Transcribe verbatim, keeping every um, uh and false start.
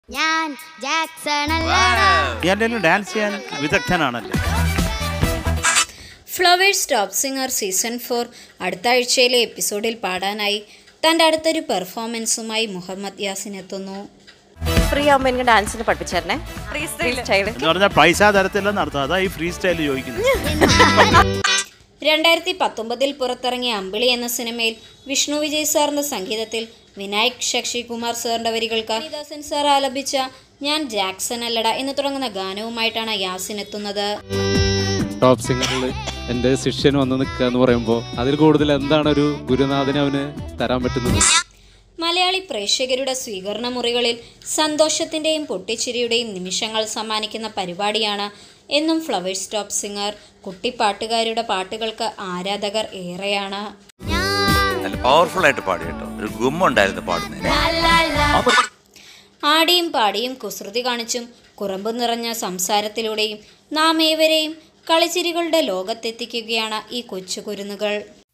ഞാൻ Jackson dance ചെയ്യാൻ വിദഗ്ധനാണല്ലോ. Flowers top singer season four അടുത്ത ആഴ്ചയിലെ എപ്പിസോഡിൽ പാടാനായി തൻ്റെ അടുത്തൊരു പെർഫോമൻസുമായി മുഹമ്മദ് യാസിൻ എത്തുന്നു. ഫ്രീ ആകുമ്പോൾ എനിക്ക് ഡാൻസിന് പഠിപ്പിച്ചേരണേ. ഫ്രീ സ്റ്റൈൽ എന്ന് പറഞ്ഞാൽ പൈസ തരത്തില്ലെന്ന് അർത്ഥം. അതാ ഈ ഫ്രീ സ്റ്റൈൽ ചോദിക്കുന്നത്. രണ്ടായിരത്തി പത്തൊമ്പതിൽ പുറത്തിറങ്ങിയ അമ്പിളി എന്ന സിനിമയിൽ വിഷ്ണു വിജയ് സാറിൻ്റെ സംഗീതത്തിൽ വിനായക് ശശികുമാർ സാറിൻ്റെ വരികൾക്ക് ദാസൻ സാർ ആലപിച്ച ഞാൻ ജാക്സൺ അല്ലട എന്ന് തുടങ്ങുന്ന ഗാനവുമായിട്ടാണ് യാസിൻ എത്തുന്നത്. ടോപ്പ് സിംഗറിൽ എൻ്റെ ശിഷ്യൻ വന്ന് നിൽക്കുക എന്ന് പറയുമ്പോൾ അതിൽ കൂടുതൽ എന്താണ് ഒരു ഗുരുനാഥന് അവന് തരാൻ പറ്റുന്നത്? മലയാളി പ്രേക്ഷകരുടെ സ്വീകരണ മുറികളിൽ സന്തോഷത്തിൻ്റെയും പൊട്ടിച്ചിരിയുടെയും നിമിഷങ്ങൾ സമ്മാനിക്കുന്ന പരിപാടിയാണ് എന്നും ഫ്ലവേഴ്സ് ടോപ്പ് സിംഗർ. കുട്ടിപ്പാട്ടുകാരുടെ പാട്ടുകൾക്ക് ആരാധകർ ഏറെയാണ്. പവർഫുൾ ആയിട്ട് പാടി കേട്ടോ, ഒരു ഗുമ്മുണ്ടായിരുന്നു പാടുന്നതിന്. ആടിയും പാടിയും കുസൃതി കാണിച്ചും കുറുമ്പ് നിറഞ്ഞ സംസാരത്തിലൂടെയും നാം ഏവരെയും കളിച്ചിരികളുടെ ലോകത്തെത്തിക്കുകയാണ് ഈ കൊച്ചു കുരുന്നുകൾ.